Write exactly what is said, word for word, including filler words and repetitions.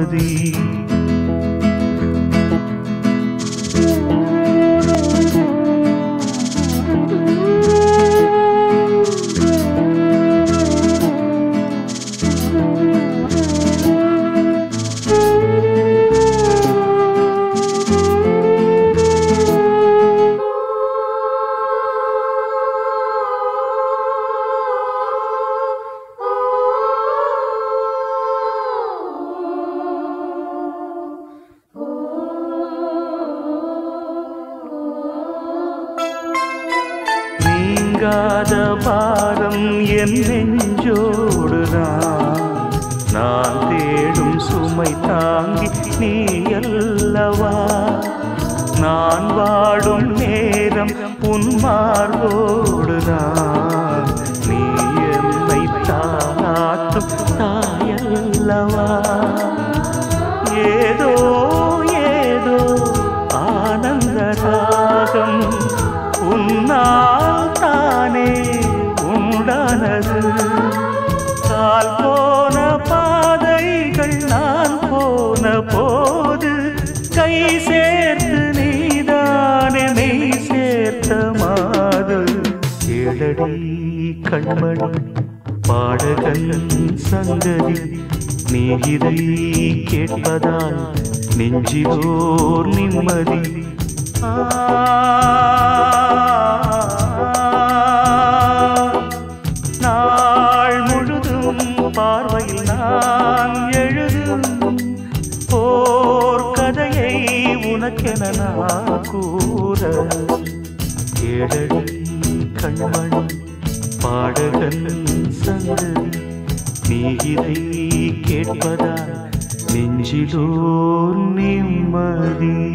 நிம்மதி. நீங்காத பாரம் என் நெஞ்சோடுதான், நான் தேடும் சுமை தாங்கி நீ அல்லவா. நான் வாடும் நேரம் உன் மார்போடுதான், நீ என்னை தாளாட்டும் தாயல்லவா. ஏதோ ஏதோ ஆனந்த ராகம் உன்னால் தானே உண்டானது. கால் போன பாதைகள் நான் போன போது கை சேர்த்து நீதானே மெய் சேர்த்த மாது. கேளடி கண்மணி பாடகன் சங்கதி, நீ இதை கேட்பதால் நெஞ்சிலோர் நிம்மதி. நாள் முழுதும் பார்வையில் நான் எழுதும் போர் கதையை உனக்கென நான் கூற. கேளடி கண்மணி பாடகன் சங்கதி, நீ இதை கேட்பதால் நெஞ்சிலோர் நிம்மதி.